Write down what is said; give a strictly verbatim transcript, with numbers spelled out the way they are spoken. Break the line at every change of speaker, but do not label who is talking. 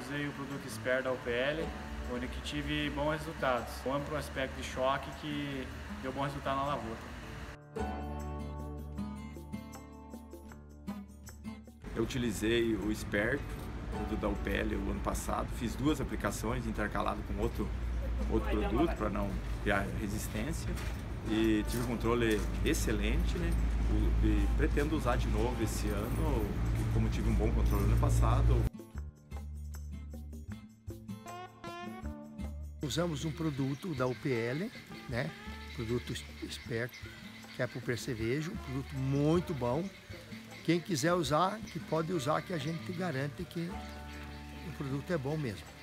usei o produto Sper da U P L, onde que tive bons resultados. Um amplo aspecto de choque que deu bom resultado na lavoura.
Eu utilizei o Sper, produto da U P L, o ano passado. Fiz duas aplicações intercalado com outro, outro produto para não criar resistência. E tive um controle excelente, né? E pretendo usar de novo esse ano, como tive um bom controle no ano passado.
Usamos um produto da U P L, né? Produto Sper, que é para o percevejo, um produto muito bom. Quem quiser usar, que pode usar, que a gente garante que o produto é bom mesmo.